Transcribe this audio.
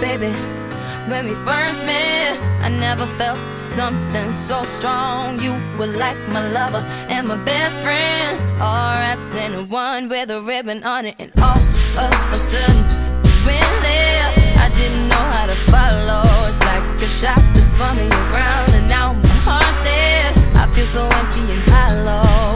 baby. When we first met, I never felt something so strong. You were like my lover and my best friend, all wrapped in one with a ribbon on it. And all of a sudden, you went left. I didn't know how to follow. It's like a shot that spun me around, and now my heart's dead. I feel so empty and hollow.